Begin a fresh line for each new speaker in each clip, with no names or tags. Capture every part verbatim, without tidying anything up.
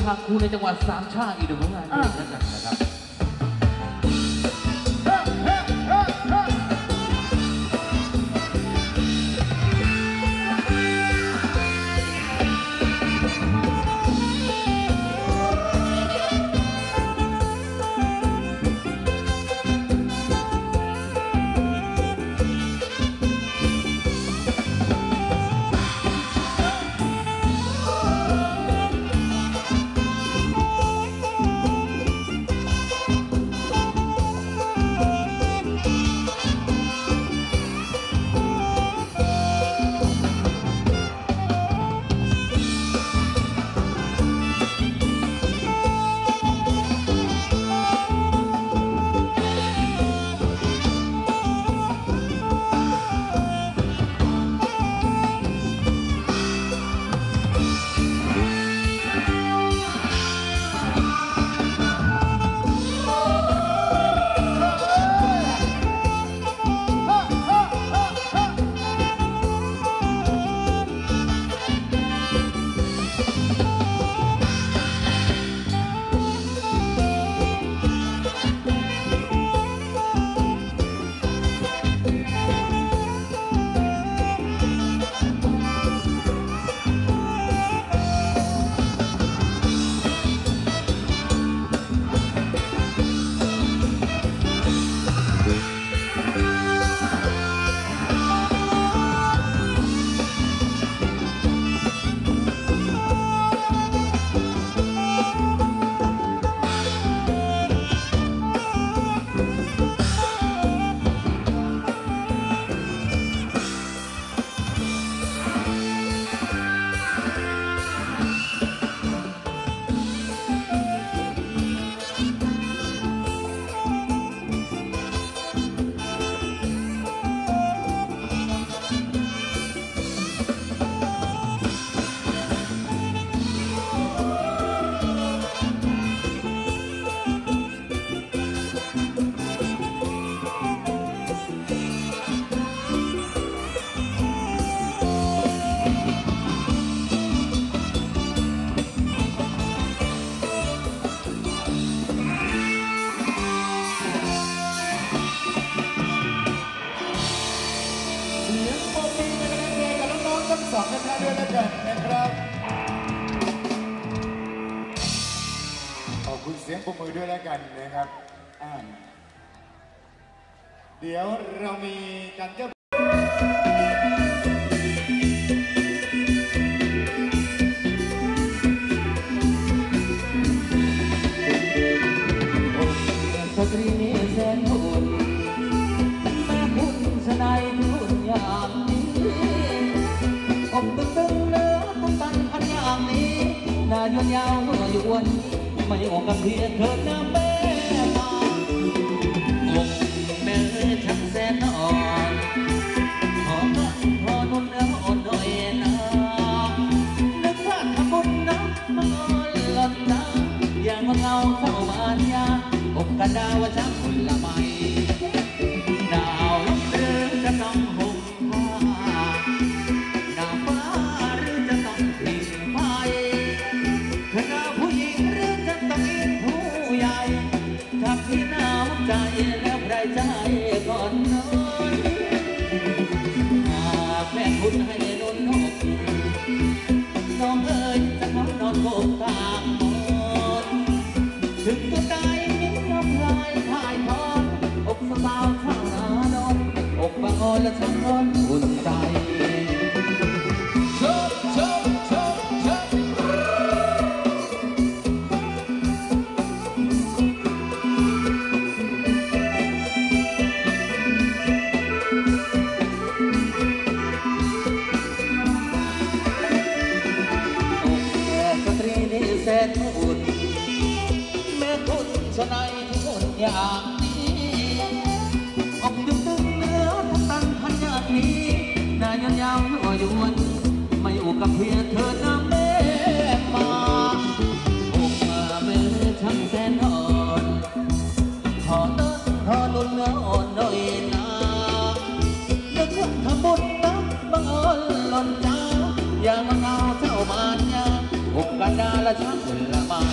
ฉากคู่ในจังหวัดสามชาติอีกหนึ่งผลงานเพลงแล้วกันนะครับ
ขอบคุณเสียงปรบมือด้วยแล้วกันนะครับเดี๋ยวเรามีการเจ้า
สตรีนี้แสนอุ่นแม่คุณชนายทุนอย่างนี้อกตึงตึงเนื้อตั้งตันพันอย่างนี้หน้ายาวยาวอยู่วันไม่ออกกับเพียรเถิดน้ำแม่มาอกแม่ช่างแสนอ่อนขอพระพอนุ่นแล้วอ่อนหน่อยนะนึกว่าทำบุญนะมันอ่อนหล่นตาอย่างว่าเงาเข้ามายาอกกันดาวช้างผลไม้หนาวลมหรือจะต้องห่มผ้าหนาวฟ้าหรือจะต้องผิงไฟเธอหน้าผู้หญิงหรือจะต้องอินผู้ใหญ่ถ้าพี่หนาวใจแล้วใครใจก่อนนอนหากแม่คุณให้นุ่นอกน้องเอ๋ยจะขอนอนโกกตามมอนถึงตัวตายมิ้นน้ำลายถ่ายทอดอกสาวข้างหน้านอนอกบางอ่อนและช่างร้อนอุ่นใจชอบชอบชอบชอบสตรีนี้แสนอุ่นแม่คุณชนายทุกคนอย่างนี้อกตึงตึงเนื้อทั้งตันพันอย่างนี้หน้ายาวยาวยั่วยวนไม่อุกกับเพียรเธอน้ำแม่มาอกมาแม่ช่างแสนอ่อนขอเดินขอนุ่นเนื้ออ่อนหน่อยนะนึกว่าทำบุญนะบังเอิญหล่นจ้าอย่ามาเงาเจ้ามานยาอกกันดาละช่างผลไม้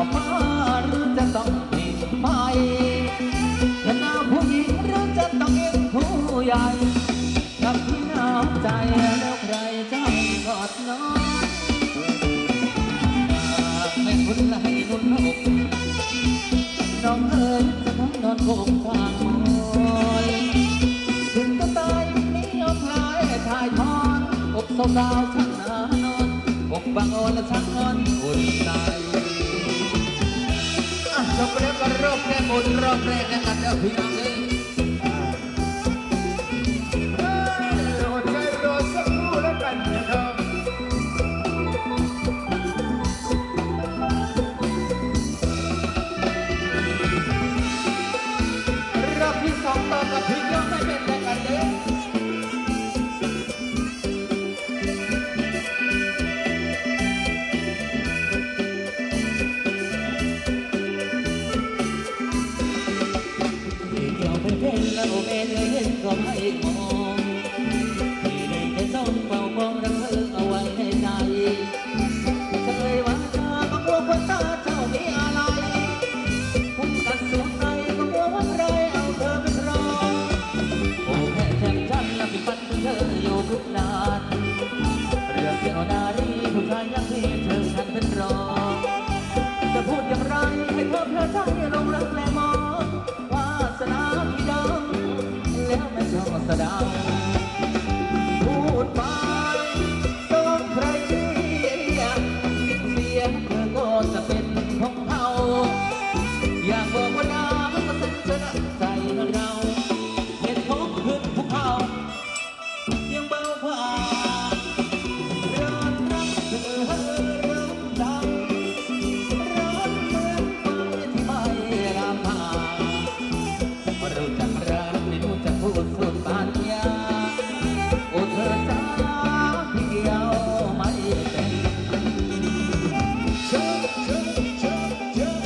ฟ้าหรือจะต้องผิดไปถ้าหน้าผู้หญิงหรือจะต้องเอ็นผู้ใหญ่กับที่น้ำใจแล้วใครจะกอดน้องไม่คุณให้นุ่นอกน้องเอ๋ยจะต้องนอนโกงทางมอยถึงก็ตายนี้ยอมลายถ่ายทอนอกสาวๆช่างนานอนอกบางอ่อนและช่างอ่อนอุ่นใจจบไปแล้วก็รอบแรกหมดรอบแรกแล้วกันเด้อพี่น้องเลย
อดใจรอสักครู่แล้วกันนะครับ
รอบที่สองต่อกับพี่ยอมไม่เป็นแล้วกันเด้อแล้วแม่เลยเห็นก็ไม่มองที่ได้แค่ต้องเฝ้ามองรักเธอเอาไว้ในใจเคยว่าเธอก็กลัวคนตาเจ้ามีอะไรผมตัดสูญใจก็กลัวว่าใครเอาเธอเป็นรองโอ้แค่แค่ฉันและพี่ฝันถึงเธออยู่ทุกนานเรื่องเกี่ยวนารีผู้ชายอย่างที่เธอฉันเป็นรองจะพูดอย่างไรให้เธอเพลิดใจลงรักและมองสนาที่ดังแล้วไม่ชอบสะดังพูดไปต้องใครเสียเสียงเธอก็จะเป็นของเขาอยากบอกว่าน้ำก็สันชนะใจเราเห็นทบขึ้นภูเขายังเบาผ่าร้อนรักเธอเริ่มดังร้อนเหมือนไฟที่ไม่รำพารู้จักรักไม่รู้จักพูดสุดปานยาโอ้เธอจ้าพี่เดียวไม่เป็นเชิญเชิญเชิญเชิญ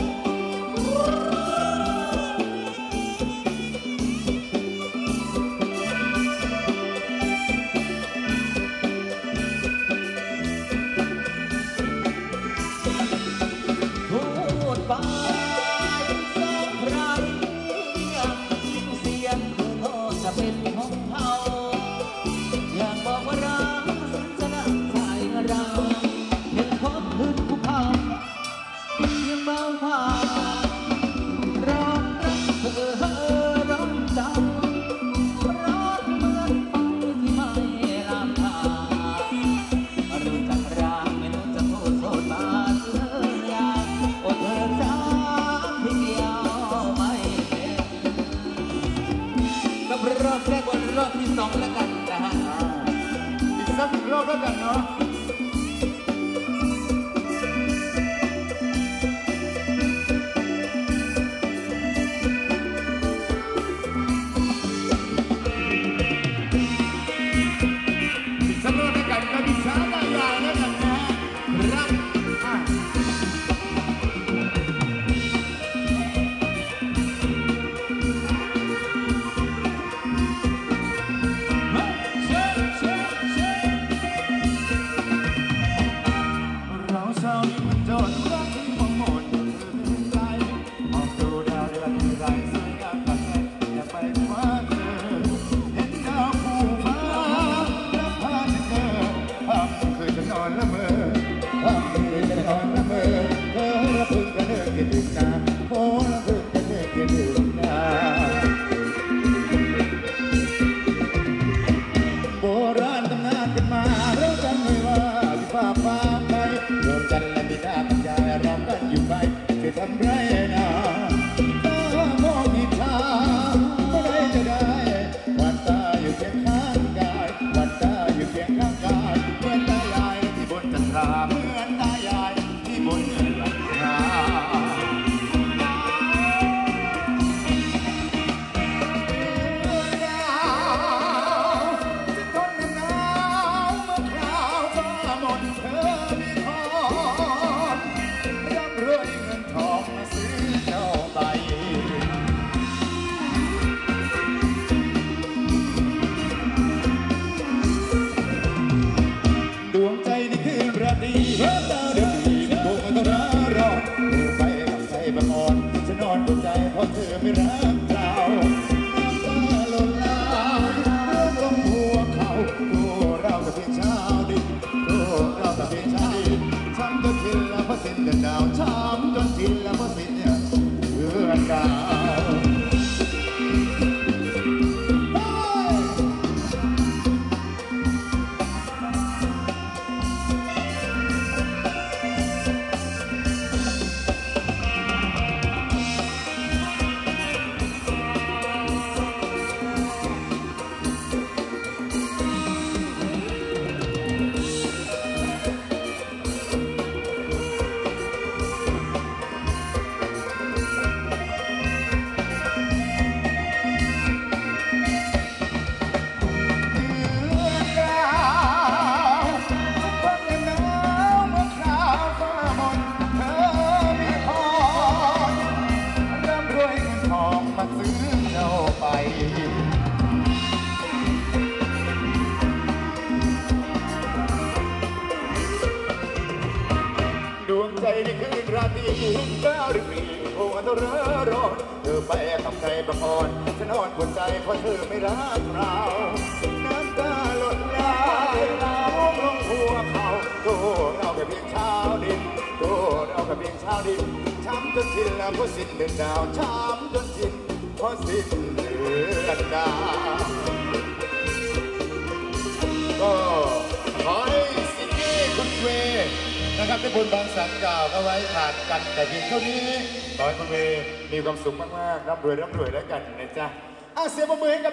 พูดไปจะเป็นของเขาอยากบอกว่ารักสัญชนะใจเราเห็นพบขึ้นภูเขายังเบาผ่าร้องรักเธอร้องจำร้องเหมือนไฟที่ไม่ลามพารู้จักรักไม่รู้จักโทษโทษบาดเลือยาโอ้เธอจ้าพี่เดียวไม่เป็นรอบแรกวันรอบที่สองแล้วกันนะฮะ
อีกสักรอบแล้วกันเนาะอีกสักรอบแล้วกันก็มีช้าบางอย่างแล้วกันนะรักอ่ะโบราณตำนานกันมาเราจำไม่ว่าที่ฟ้าฟ้าไปรวมกันและบิดาบรรยายร้องกันเดินดาวช้ำจนชินแล้วก็สิ้นเนี่ยเพื่อนดาวดวงใจในคืนราตรีก้าวริบรีโอ้อันตรายร้อนเธอไปกับใครประกอนฉันนอนปวดใจเพราะเธอไม่รักเราน้ำตาหล่นไหลร่วงลงหัวเขาตัวเราแค่เพียงชาวดินตัวเราแค่เพียงชาวดินช้ำจนสิ้นแล้วเพราะสิ้นเดือนดาวช้ำจนสิ้นเพราะสิ้นเดือนดาวก็ขอให้สิ่งที่คุณเวนะครับที่บุญบางสังกล่าวเอาไว้ผ่านกันแต่เพียงเท่านี้ขอให้คุณเวมีความสุขมากๆร่ำรวยร่ำรวยแล้วกันนะจ๊ะอ่ะเสียงปรบมือให้กับ